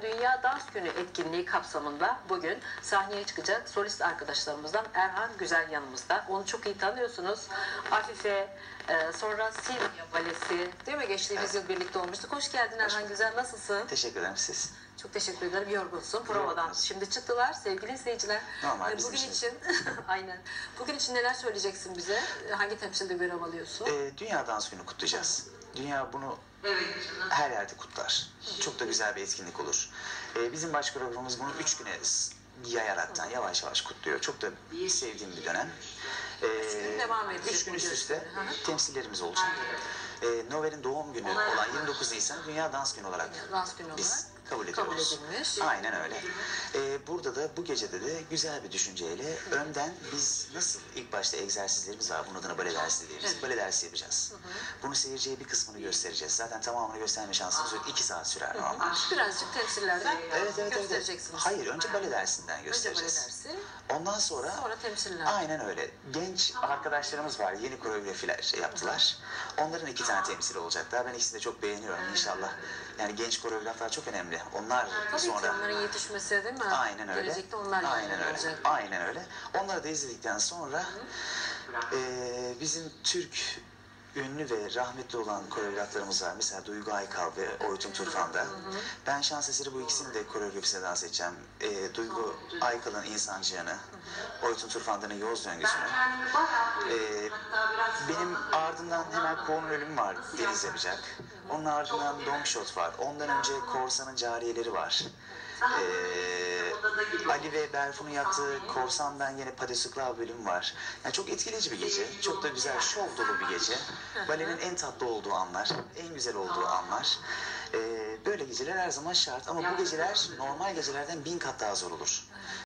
Dünya Dans Günü etkinliği kapsamında bugün sahneye çıkacak solist arkadaşlarımızdan Erhan Güzel yanımızda. Onu çok iyi tanıyorsunuz. Afife, sonra Silvia Balesi, değil mi? Geçtiğimiz yıl birlikte olmuştuk. Hoş geldin Erhan Güzel, nasılsın? Teşekkür ederim siz. Çok teşekkür ederim. Yorgunsun provadan. Şimdi çıktılar sevgili izleyiciler. Normal bizim bugün için aynen. Bugün için neler söyleyeceksin bize? Hangi temsilde görev alıyorsun? Dünya Dans Günü kutlayacağız. Dünya bunu her yerde kutlar. Çok da güzel bir etkinlik olur. Bizim baş programımız bunu 3 güne yayaraktan yavaş yavaş kutluyor. Çok da sevdiğim bir dönem. 3 gün devam edecek. 3 gün üst üste temsillerimiz olacak. Novel'in doğum günü olan 29 Nisan Dünya Dans Günü olarak biz kabul ediyoruz. Aynen öyle. Burada da bu gecede de güzel bir düşünceyle önden biz nasıl ilk başta egzersizlerimiz var. Bunun adına bale dersi dediğimiz. Evet. Bale dersi yapacağız. Bunu seyirciye bir kısmını göstereceğiz. Zaten tamamını gösterme şansımız yok. 2 saat sürer normal. Birazcık temsillerden göstereceksiniz. Evet. Hayır, önce bale dersinden göstereceğiz. Önce bale dersi. Ondan sonra temsiller. Aynen öyle. Genç arkadaşlarımız var. Yeni koreografiler yaptılar. Onların 2 tane temsili olacaklar. Ben ikisini de çok beğeniyorum inşallah. Yani genç koreograflar çok önemli. Onlar tabii sonra... ki onların yetişmesi değil mi? Aynen öyle. Gelecekte onlar olacak. Aynen öyle. Onları da izledikten sonra bizim Türk ünlü ve rahmetli olan koreograflarımız var. Mesela Duygu Aykal ve Oytun Turfan'da. Ben şans eseri bu ikisini de koreografisine dans edeceğim. Duygu Aykal'ın İnsancığını, Oytun Turfan'dan Yoz Döngüsü'nü. Benim ardından hemen Ko'nun Ölümü var. Deniz yapacak. Onun ardından Don Quixote var. Ondan önce Korsan'ın Cariyeleri var. Ali ve Berfun'un yaptığı Korsan'dan yine Padesukla bölüm var. Yani çok etkileyici bir gece. Çok da güzel, şov dolu bir gece. Balenin en tatlı olduğu anlar, en güzel olduğu anlar. Böyle geceler her zaman şart ama bu geceler normal gecelerden 1000 kat daha zor olur.